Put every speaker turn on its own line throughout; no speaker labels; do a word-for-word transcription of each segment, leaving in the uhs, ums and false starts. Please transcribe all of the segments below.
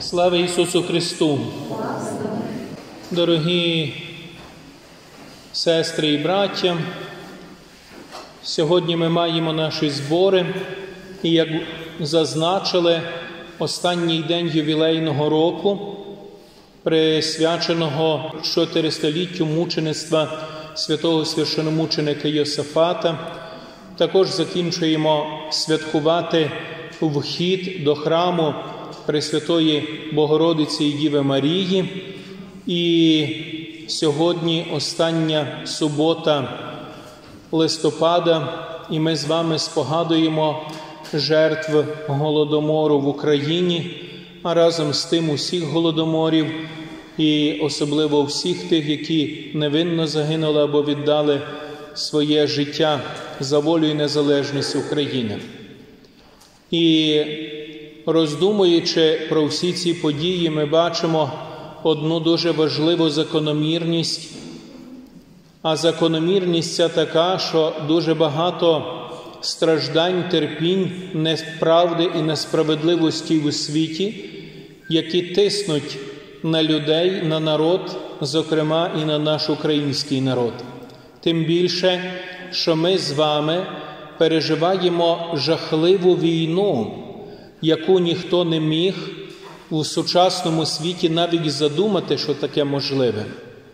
Слава Ісусу Христу! Дорогі сестри і браття, сьогодні ми маємо наші збори, і, як зазначили, останній день ювілейного року, присвяченого чотиристоліттю мучеництва святого священомученика Йосафата. Також закінчуємо святкувати вхід до храму Пресвятої Богородиці і Діви Марії. І сьогодні остання субота листопада, і ми з вами спогадуємо жертв Голодомору в Україні, а разом з тим усіх голодоморів, і особливо всіх тих, які невинно загинули або віддали своє життя за волю і незалежність України. І роздумуючи про всі ці події, ми бачимо одну дуже важливу закономірність. А закономірність ця така, що дуже багато страждань, терпінь, неправди і несправедливості у світі, які тиснуть на людей, на народ, зокрема і на наш український народ. Тим більше, що ми з вами переживаємо жахливу війну, яку ніхто не міг у сучасному світі навіть задумати, що таке можливе.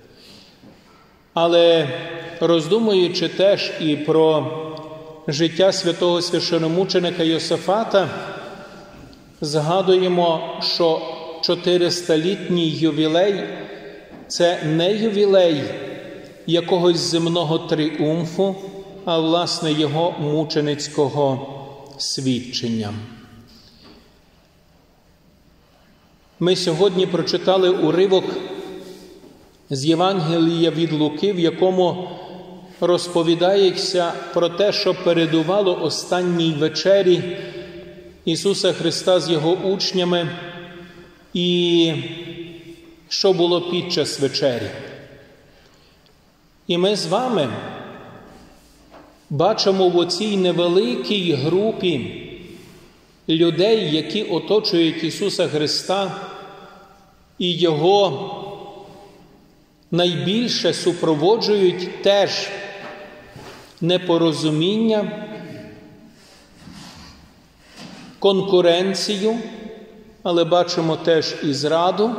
Але роздумуючи теж і про життя святого священомученика Йосафата, згадуємо, що чотиристолітній ювілей – це не ювілей якогось земного тріумфу, а, власне, його мученицького свідчення. Ми сьогодні прочитали уривок з Євангелія від Луки, в якому розповідається про те, що передувало останній вечері Ісуса Христа з Його учнями і що було під час вечері. І ми з вами бачимо в оцій невеликій групі людей, які оточують Ісуса Христа, і Його найбільше супроводжують теж непорозуміння, конкуренцію, але бачимо теж і зраду,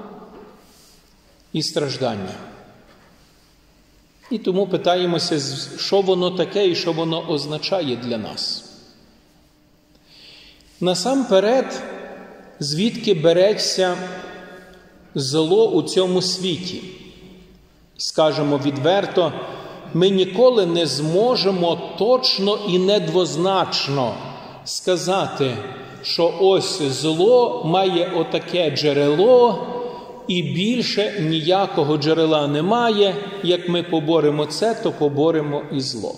і страждання. І тому питаємося, що воно таке і що воно означає для нас. Насамперед, звідки береться зло у цьому світі? Скажемо відверто, ми ніколи не зможемо точно і недвозначно сказати, що ось зло має отаке джерело, і більше ніякого джерела немає. Як ми поборемо це, то поборемо і зло.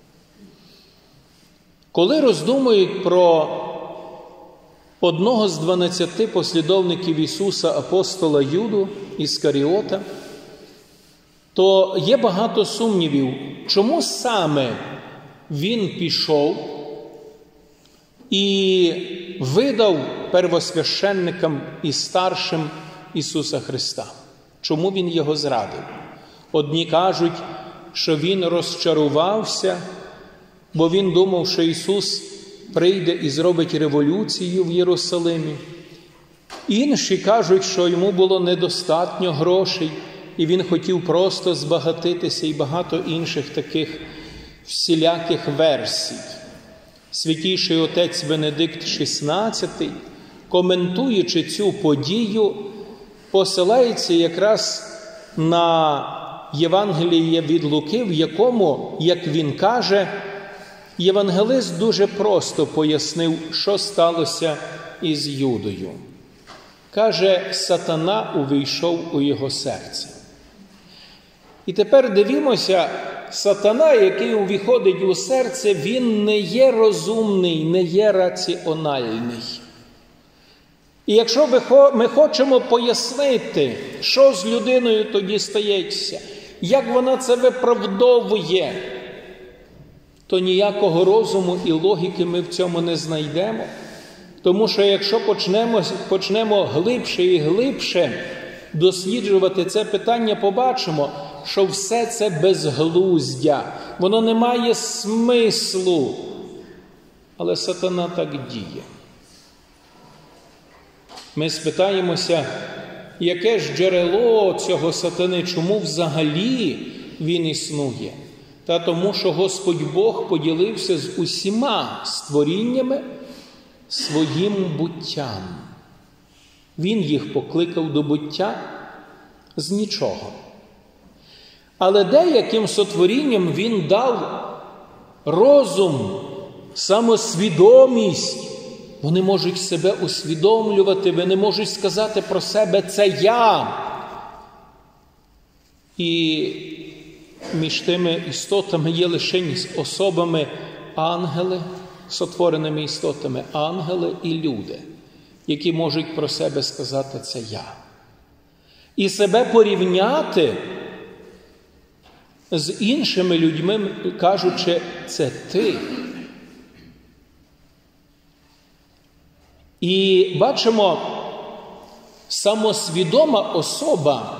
Коли роздумують про одного з дванадцяти послідовників Ісуса, апостола Юду Іскаріота, то є багато сумнівів, чому саме він пішов і видав первосвященникам і старшим Ісуса Христа. Чому він його зрадив? Одні кажуть, що він розчарувався, бо він думав, що Ісус прийде і зробить революцію в Єрусалимі. Інші кажуть, що йому було недостатньо грошей, і він хотів просто збагатитися, і багато інших таких всіляких версій. Святійший отець Венедикт шістнадцятий, коментуючи цю подію, посилається якраз на Євангеліє від Луки, в якому, як він каже, євангелист дуже просто пояснив, що сталося із Юдою. Каже, сатана увійшов у його серце. І тепер дивімося, сатана, який увіходить у серце, він не є розумний, не є раціональний. І якщо ми хочемо пояснити, що з людиною тоді стається, як вона це виправдовує, то ніякого розуму і логіки ми в цьому не знайдемо. Тому що якщо почнемо, почнемо глибше і глибше досліджувати це питання, побачимо, що все це безглуздя, воно не має смислу. Але сатана так діє. Ми спитаємося, яке ж джерело цього сатани, чому взагалі він існує? Та тому, що Господь Бог поділився з усіма створіннями своїм буттям. Він їх покликав до буття з нічого. Але деяким сотворінням він дав розум, самосвідомість. Вони можуть себе усвідомлювати, вони можуть сказати про себе «це я». І між тими істотами є лише особами ангели, сотвореними істотами ангели і люди, які можуть про себе сказати «це я». І себе порівняти з іншими людьми, кажучи «це ти». І бачимо, самосвідома особа,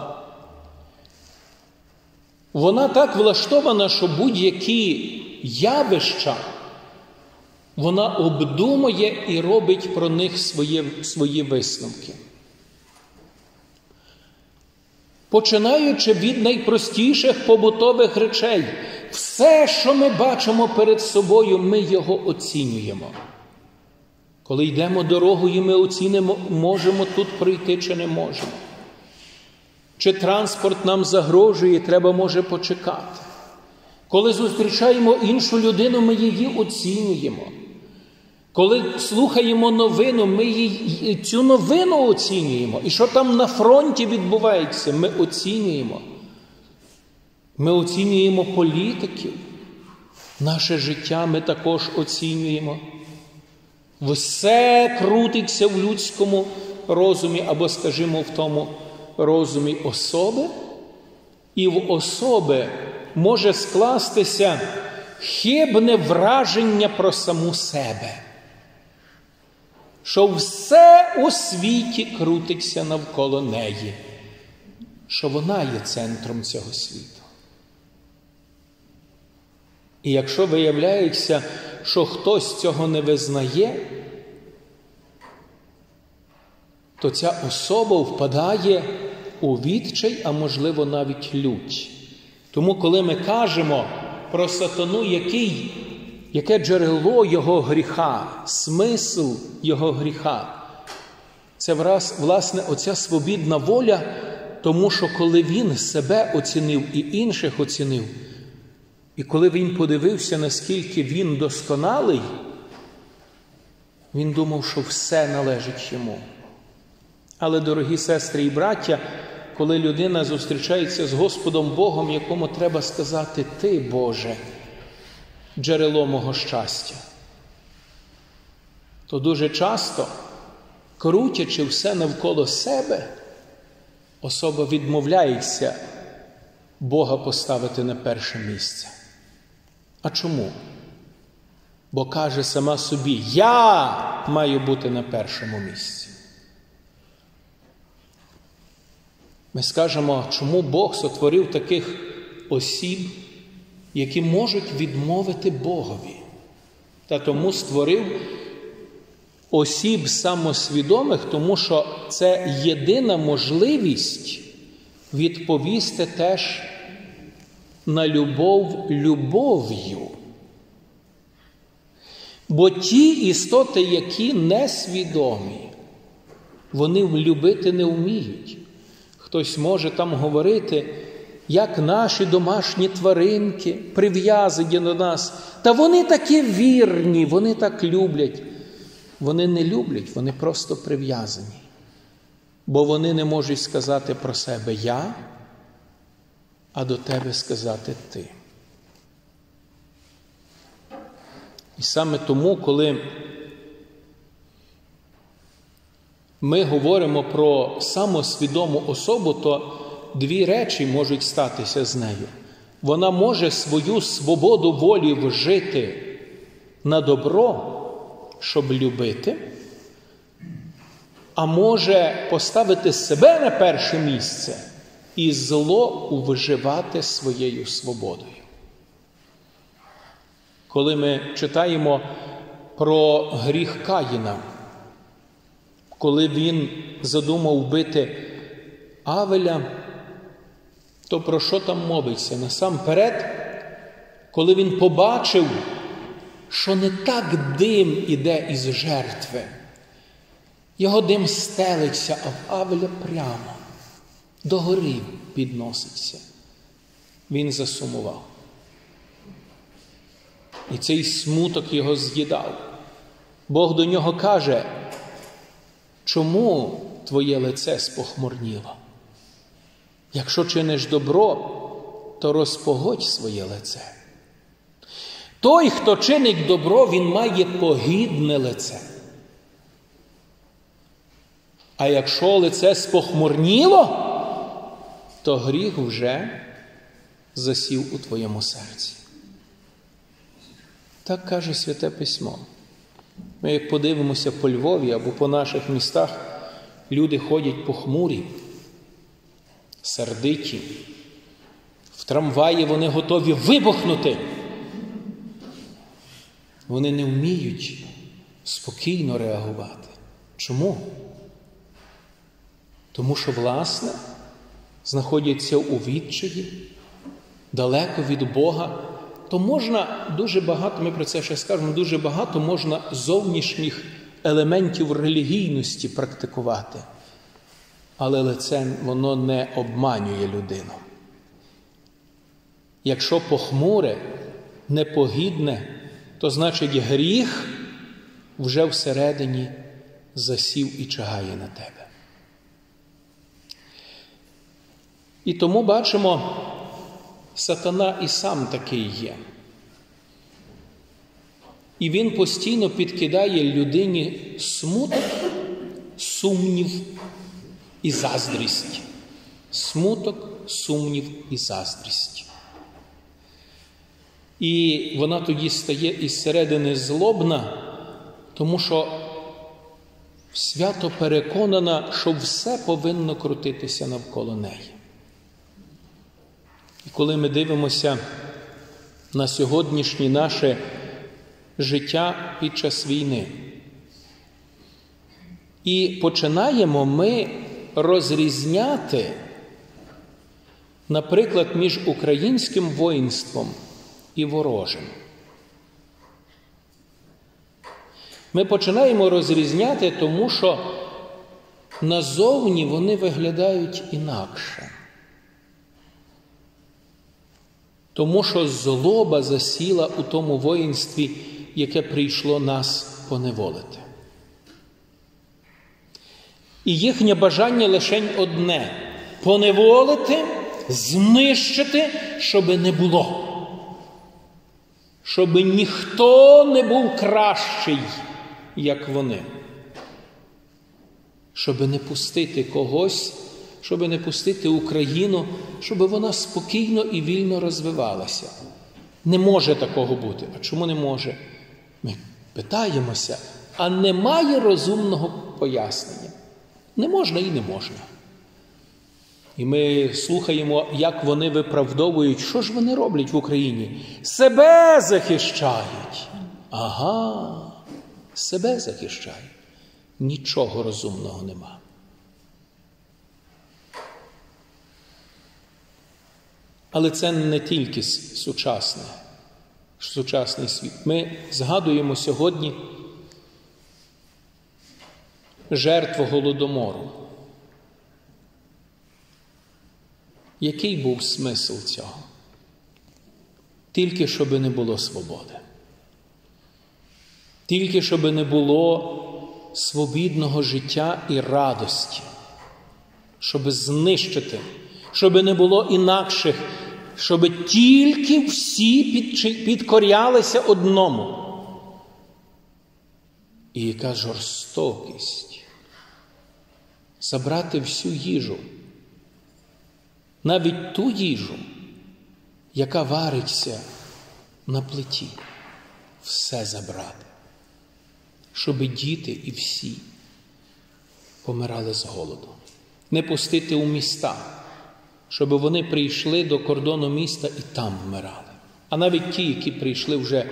вона так влаштована, що будь-які явища вона обдумує і робить про них свої, свої висновки. Починаючи від найпростіших побутових речей, все, що ми бачимо перед собою, ми його оцінюємо. Коли йдемо дорогою, ми оцінимо, можемо тут пройти чи не можемо. Чи транспорт нам загрожує, треба, може, почекати. Коли зустрічаємо іншу людину, ми її оцінюємо. Коли слухаємо новину, ми її, цю новину оцінюємо. І що там на фронті відбувається, ми оцінюємо. Ми оцінюємо політиків. Наше життя ми також оцінюємо. Все крутиться в людському розумі, або, скажімо, в тому розумі особи. І в особи може скластися хибне враження про саму себе. Що все у світі крутиться навколо неї. Що вона є центром цього світу. І якщо виявляється, що хтось цього не визнає, то ця особа впадає у відчай, а можливо навіть лють. Тому коли ми кажемо про сатану, який, яке джерело його гріха, смисл його гріха, це власне оця свобідна воля, тому що коли він себе оцінив і інших оцінив, і коли він подивився, наскільки він досконалий, він думав, що все належить йому. Але, дорогі сестри і браття, коли людина зустрічається з Господом Богом, якому треба сказати «Ти, Боже, джерело мого щастя», то дуже часто, крутячи все навколо себе, особа відмовляється Бога поставити на перше місце. А чому? Бо каже сама собі, я маю бути на першому місці. Ми скажемо, чому Бог сотворив таких осіб, які можуть відмовити Богові. Та тому створив осіб самосвідомих, тому що це єдина можливість відповісти теж на любов любов'ю. Бо ті істоти, які несвідомі, вони любити не вміють. Хтось може там говорити, як наші домашні тваринки прив'язані до нас. Та вони такі вірні, вони так люблять. Вони не люблять, вони просто прив'язані. Бо вони не можуть сказати про себе «я», а до тебе сказати «ти». І саме тому, коли ми говоримо про самосвідому особу, то дві речі можуть статися з нею. Вона може свою свободу волі вжити на добро, щоб любити, а може поставити себе на перше місце і зло увиживати своєю свободою. Коли ми читаємо про гріх Каїна, коли він задумав вбити Авеля, то про що там мовиться? Насамперед, коли він побачив, що не так дим іде із жертви. Його дим стелиться, а в Авеля прямо до гори підноситься. Він засумував. І цей смуток його з'їдав. Бог до нього каже: чому твоє лице спохмурніло? Якщо чиниш добро, то розпогодь своє лице. Той, хто чинить добро, він має погідне лице. А якщо лице спохмурніло, то гріх вже засів у твоєму серці. Так каже Святе Письмо. Ми як подивимося по Львові або по наших містах, люди ходять похмурі, сердиті. В трамваї вони готові вибухнути. Вони не вміють спокійно реагувати. Чому? Тому що, власне, знаходяться у відчаї, далеко від Бога. То можна дуже багато, ми про це ще скажемо, дуже багато можна зовнішніх елементів релігійності практикувати. Але лице, воно не обманює людину. Якщо похмуре, непогідне, то значить гріх вже всередині засів і чагає на тебе. І тому бачимо, сатана і сам такий є. І він постійно підкидає людині смуток, сумнів і заздрість. Смуток, сумнів і заздрість. І вона тоді стає із середини злобна, тому що свято переконана, що все повинно крутитися навколо неї. І коли ми дивимося на сьогоднішнє наше життя під час війни, і починаємо ми розрізняти, наприклад, між українським воїнством і ворожим. Ми починаємо розрізняти, тому що назовні вони виглядають інакше. Тому що злоба засіла у тому воїнстві, яке прийшло нас поневолити. І їхнє бажання лише одне – поневолити, знищити, щоби не було. Щоби ніхто не був кращий, як вони. Щоби не пустити когось, щоби не пустити Україну, щоби вона спокійно і вільно розвивалася. Не може такого бути. А чому не може? Ми питаємося, а немає розумного пояснення. Не можна і не можна. І ми слухаємо, як вони виправдовують, що ж вони роблять в Україні. Себе захищають. Ага, себе захищають. Нічого розумного нема. Але це не тільки сучасне, сучасний світ. Ми згадуємо сьогодні жертву Голодомору. Який був смисл цього? Тільки щоб не було свободи. Тільки щоб не було свобідного життя і радості. Щоб знищити, щоб не було інакших, щоб тільки всі підкорялися одному. І яка жорстокість. Забрати всю їжу. Навіть ту їжу, яка вариться на плиті. Все забрати. Щоб діти і всі помирали з голоду. Не пустити у міста, щоб вони прийшли до кордону міста і там вмирали. А навіть ті, які прийшли вже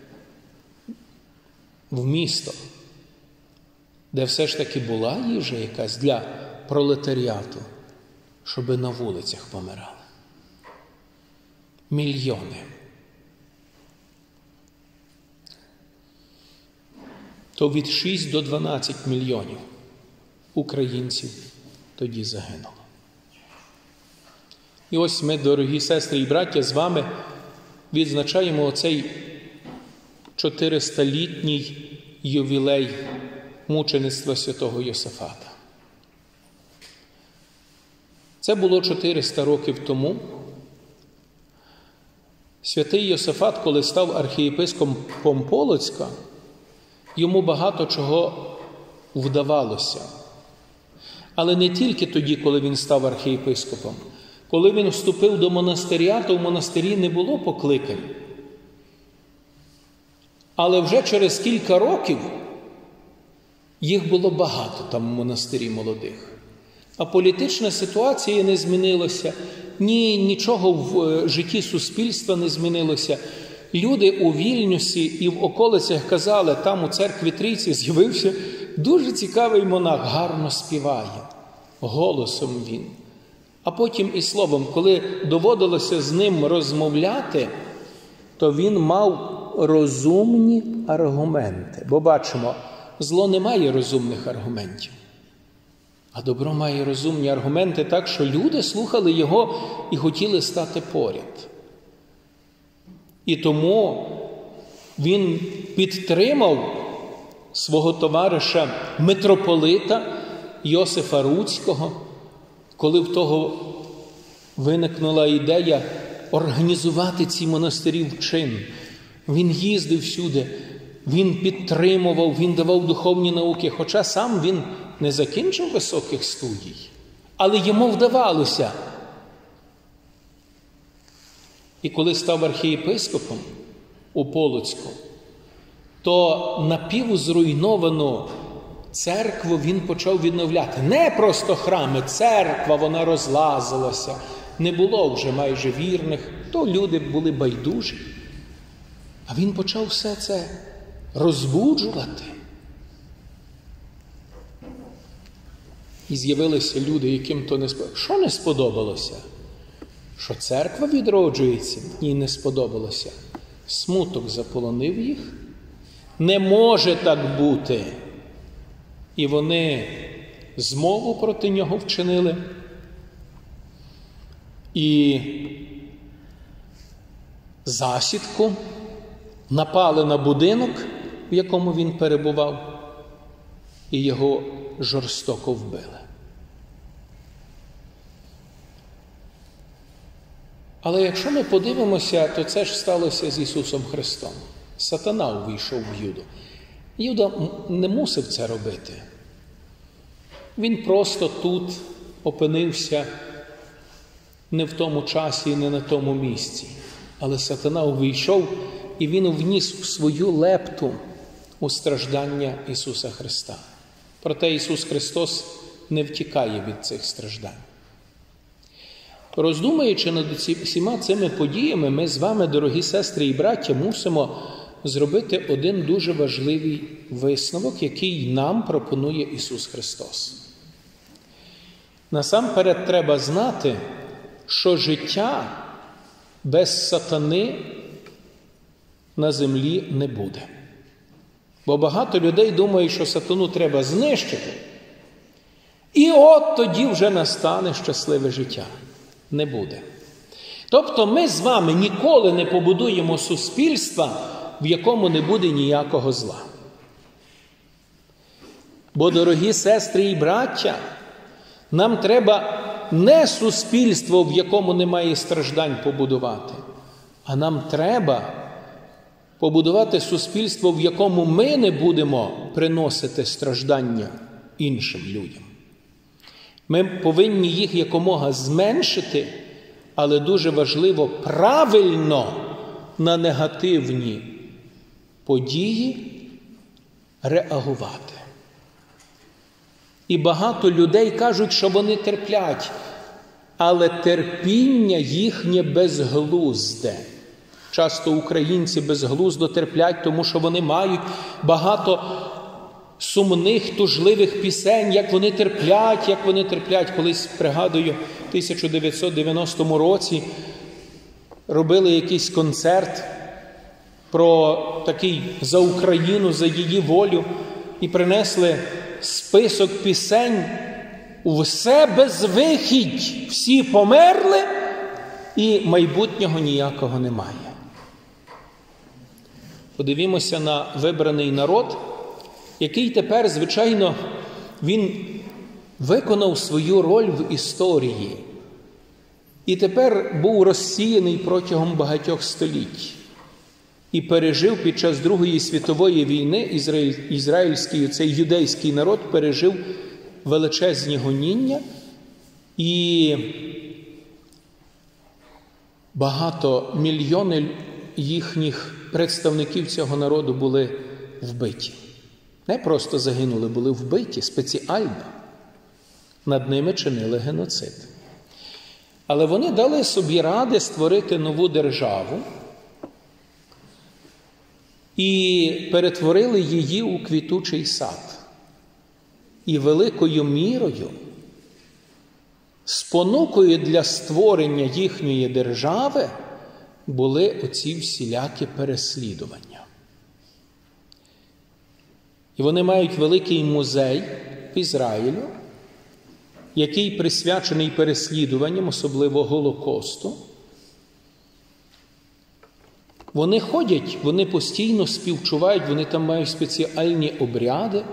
в місто, де все ж таки була їжа якась для пролетаріату, щоб на вулицях помирали. Мільйони. То від шести до дванадцяти мільйонів українців тоді загинуло. І ось ми, дорогі сестри і браття, з вами відзначаємо оцей чотиристолітній ювілей мучеництва святого Йосафата. Це було чотириста років тому. Святий Йосафат, коли став архієпископом Полоцька, йому багато чого вдавалося. Але не тільки тоді, коли він став архієпископом. Коли він вступив до монастиря, то в монастирі не було покликань. Але вже через кілька років їх було багато там в монастирі молодих. А політична ситуація не змінилася, ні, нічого в житті суспільства не змінилося. Люди у Вільнюсі і в околицях казали, там у церкві Трійці з'явився дуже цікавий монах, гарно співає, голосом він. А потім і словом, коли доводилося з ним розмовляти, то він мав розумні аргументи. Бо бачимо, зло не має розумних аргументів, а добро має розумні аргументи так, що люди слухали його і хотіли стати поряд. І тому він підтримав свого товариша митрополита Йосифа Руцького, коли в того виникнула ідея організувати ці монастирі в чин. Він їздив всюди, він підтримував, він давав духовні науки, хоча сам він не закінчив високих студій, але йому вдавалося. І коли став архієпископом у Полоцьку, то напівзруйновану церкву він почав відновляти. Не просто храми, церква, вона розлазилася. Не було вже майже вірних, то люди були байдужі. А він почав все це розбуджувати. І з'явилися люди, яким то не сподобалося. Що не сподобалося? Що церква відроджується? Ні, не сподобалося. Смуток заполонив їх. Не може так бути. І вони змову проти нього вчинили. І засідку напали на будинок, в якому він перебував, і його жорстоко вбили. Але якщо ми подивимося, то це ж сталося з Ісусом Христом. Сатана увійшов в Юду. Юда не мусив це робити. Він просто тут опинився не в тому часі і не на тому місці. Але сатана увійшов, і він вніс в свою лепту у страждання Ісуса Христа. Проте Ісус Христос не втікає від цих страждань. Роздумуючи над всіма цими подіями, ми з вами, дорогі сестри і браття, мусимо зробити один дуже важливий висновок, який нам пропонує Ісус Христос. Насамперед треба знати, що життя без сатани на землі не буде. Бо багато людей думають, що сатану треба знищити, і от тоді вже настане щасливе життя. Не буде. Тобто ми з вами ніколи не побудуємо суспільства, в якому не буде ніякого зла. Бо, дорогі сестри і браття, нам треба не суспільство, в якому немає страждань, побудувати, а нам треба побудувати суспільство, в якому ми не будемо приносити страждання іншим людям. Ми повинні їх якомога зменшити, але дуже важливо правильно на негативні події реагувати. І багато людей кажуть, що вони терплять, але терпіння їхнє безглузде. Часто українці безглуздо терплять, тому що вони мають багато сумних, тужливих пісень, як вони терплять, як вони терплять. Колись, пригадую, в тисяча дев'ятсот дев'яностому році робили якийсь концерт про такий за Україну, за її волю, і принесли список пісень. Все безвихідь, всі померли, і майбутнього ніякого немає. Подивімося на вибраний народ, який тепер, звичайно, він виконав свою роль в історії. І тепер був розсіяний протягом багатьох століть. І пережив під час Другої світової війни ізраїль, ізраїльський, цей юдейський народ пережив величезні гоніння, і багато мільйони їхніх представників цього народу були вбиті. Не просто загинули, були вбиті спеціально. Над ними чинили геноцид. Але вони дали собі ради створити нову державу і перетворили її у квітучий сад. І великою мірою, спонукою для створення їхньої держави були оці всілякі переслідування. І вони мають великий музей в Ізраїлю, який присвячений переслідуванням, особливо Голокосту. Вони ходять, вони постійно співчувають, вони там мають спеціальні обряди,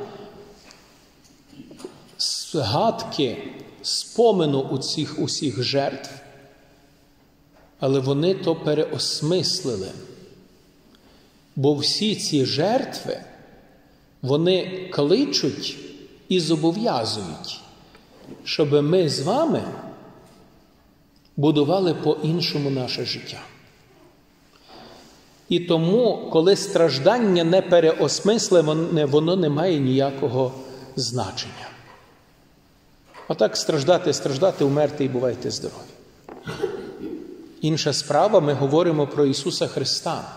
згадки, спомину у цих усіх жертв, але вони то переосмислили. Бо всі ці жертви, вони кличуть і зобов'язують, щоб ми з вами будували по-іншому наше життя. І тому, коли страждання не переосмислене, воно не має ніякого значення. Отак страждати, страждати, умерти і бувайте здорові. Інша справа, ми говоримо про Ісуса Христа.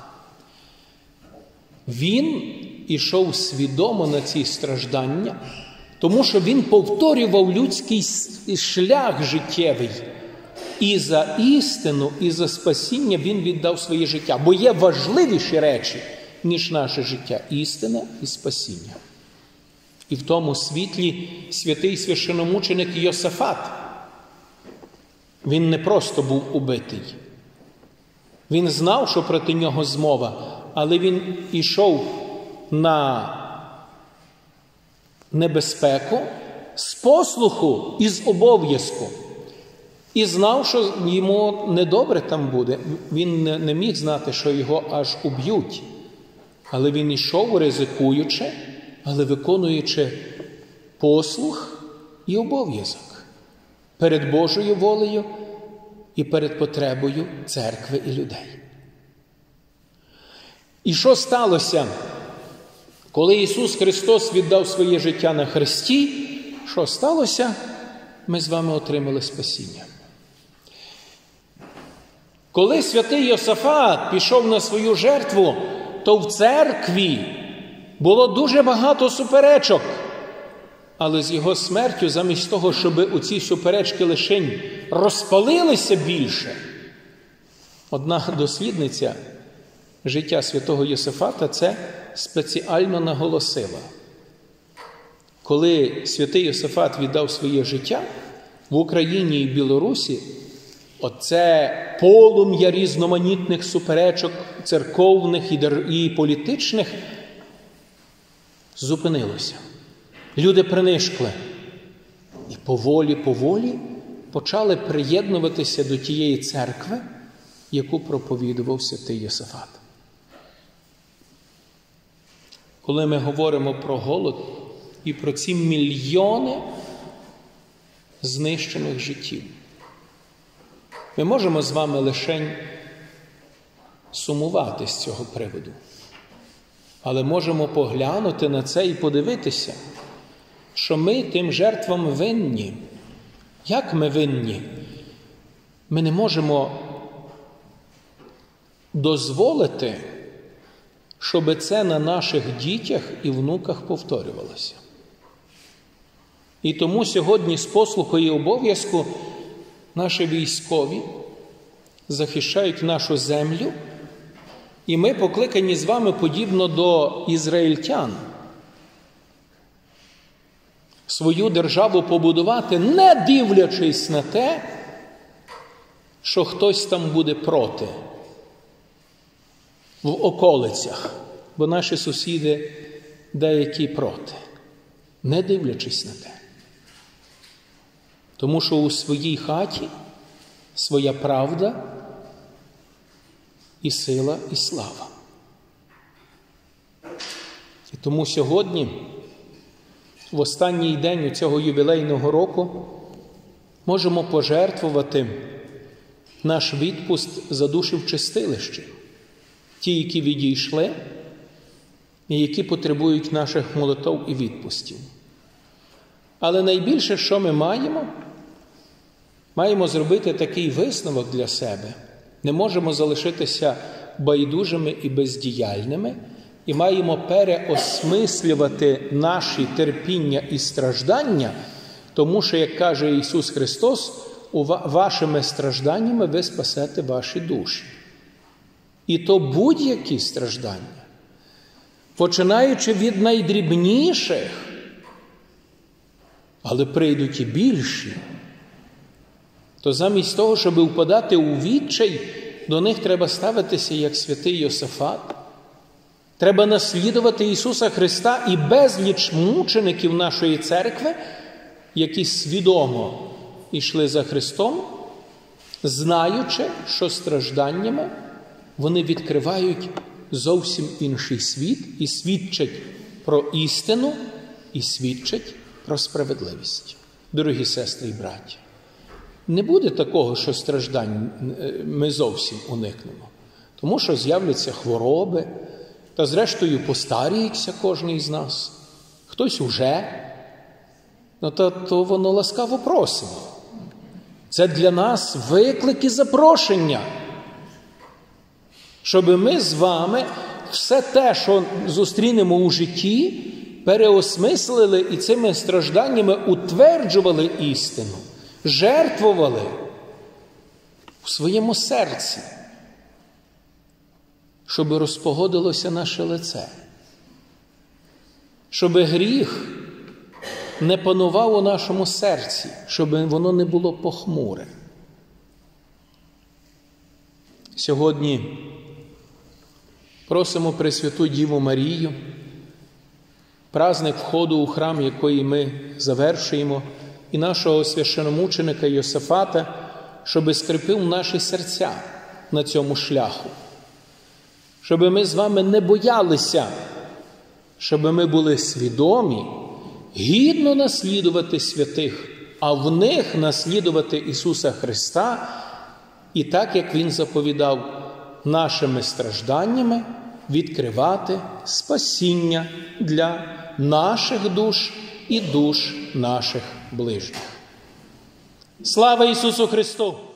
Він ішов свідомо на ці страждання, тому що Він повторював людський шлях життєвий. І за істину, і за спасіння Він віддав своє життя. Бо є важливіші речі, ніж наше життя. Істина і спасіння. І в тому світлі святий священомученик Йосафат, він не просто був убитий. Він знав, що проти нього змова, але він ішов на небезпеку з послуху і з обов'язку. І знав, що йому недобре там буде. Він не міг знати, що його аж уб'ють. Але він ішов, ризикуючи, але виконуючи послух і обов'язок перед Божою волею і перед потребою церкви і людей. І що сталося, коли Ісус Христос віддав своє життя на хресті? Що сталося? Ми з вами отримали спасіння. Коли святий Йосафат пішов на свою жертву, то в церкві було дуже багато суперечок. Але з його смертю, замість того, щоб оці суперечки лишень розпалилися більше, одна дослідниця життя святого Йосафата це спеціально наголосила. Коли святий Йосафат віддав своє життя, в Україні і Білорусі оце полум'я різноманітних суперечок, церковних і політичних, зупинилося. Люди принишкли. І поволі-поволі почали приєднуватися до тієї церкви, яку проповідував святий Йосафат. Коли ми говоримо про голод і про ці мільйони знищених життів, ми можемо з вами лише сумувати з цього приводу. Але можемо поглянути на це і подивитися, що ми тим жертвам винні. Як ми винні? Ми не можемо дозволити, щоб це на наших дітях і внуках повторювалося. І тому сьогодні з послуху і обов'язку наші військові захищають нашу землю, і ми покликані з вами, подібно до ізраїльтян, свою державу побудувати, не дивлячись на те, що хтось там буде проти в околицях, бо наші сусіди деякі проти, не дивлячись на те. Тому що у своїй хаті своя правда і сила, і слава. І тому сьогодні, в останній день цього ювілейного року, можемо пожертвувати наш відпуст за душі в чистилищі. Ті, які відійшли, і які потребують наших молитов і відпустів. Але найбільше, що ми маємо, маємо зробити такий висновок для себе. Не можемо залишитися байдужими і бездіяльними, і маємо переосмислювати наші терпіння і страждання, тому що, як каже Ісус Христос, вашими стражданнями ви спасете ваші душі. І то будь-які страждання, починаючи від найдрібніших, але прийдуть і більші, то замість того, щоб впадати у відчай, до них треба ставитися, як святий Йосафат. Треба наслідувати Ісуса Христа і безліч мучеників нашої церкви, які свідомо йшли за Христом, знаючи, що стражданнями вони відкривають зовсім інший світ і свідчать про істину, і свідчать про справедливість. Дорогі сестри і браті, не буде такого, що страждань ми зовсім уникнемо. Тому що з'являться хвороби, та зрештою постаріється кожен із нас. Хтось уже, ну то, то воно ласкаво просимо. Це для нас виклик і запрошення, щоб ми з вами все те, що зустрінемо у житті, переосмислили і цими стражданнями утверджували істину, жертвували в своєму серці, щоб розпогодилося наше лице, щоб гріх не панував у нашому серці, щоб воно не було похмуре. Сьогодні просимо Пресвяту Діву Марію, праздник входу у храм, який ми завершуємо, і нашого священомученика Йосафата, щоби скріпив наші серця на цьому шляху. Щоби ми з вами не боялися, щоби ми були свідомі, гідно наслідувати святих, а в них наслідувати Ісуса Христа, і так, як Він заповідав, нашими стражданнями відкривати спасіння для наших душ і душ наших ближніх. Слава Ісусу Христу!